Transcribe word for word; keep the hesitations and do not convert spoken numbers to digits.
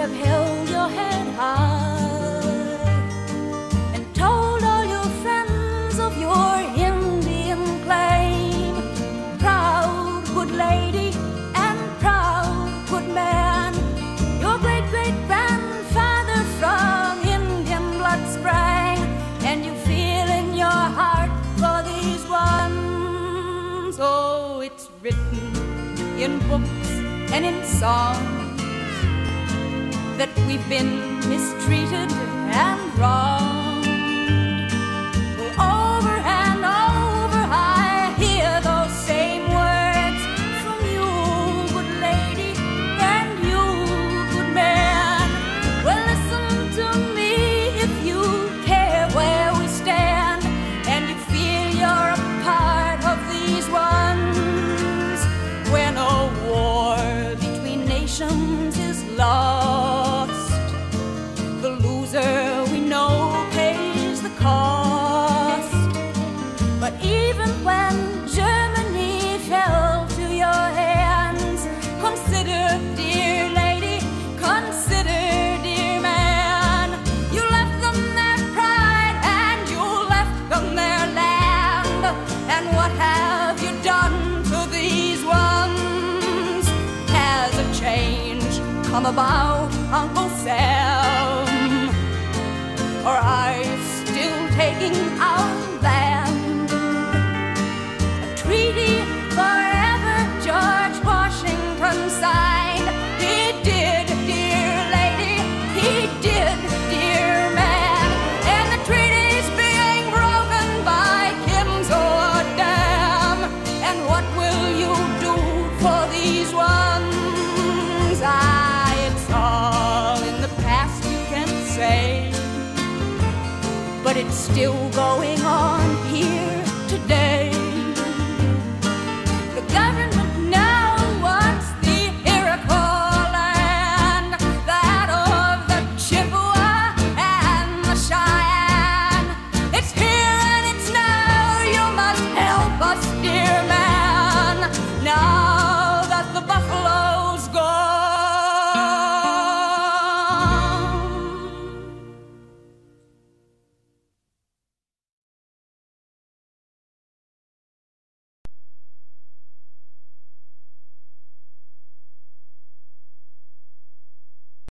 have held your head high and told all your friends of your Indian claim. Proud good lady and proud good man, your great-great-grandfather from Indian blood sprang, and you feel in your heart for these ones. Oh, it's written in books and in songs that we've been mistreated and wronged. Well, over and over I hear those same words from you, good lady, and you, good man. Well, listen to me if you care where we stand, and you feel you're a part of these ones. When a war between nations is lost, the loser we know pays the cost. But even when Germany fell to your hands, consider, dear lady, consider, dear man, you left them their pride and you left them their land. And what have you done to these ones? Has a change come about, Uncle Sam? Or are you still taking our land? A treaty forever George Washington signed. He did, dear lady, he did, dear man. And the treaty's being broken by Kim's or Dam. And what will you do for these ones? Ah, it's all in the past, you can say, but it's still going on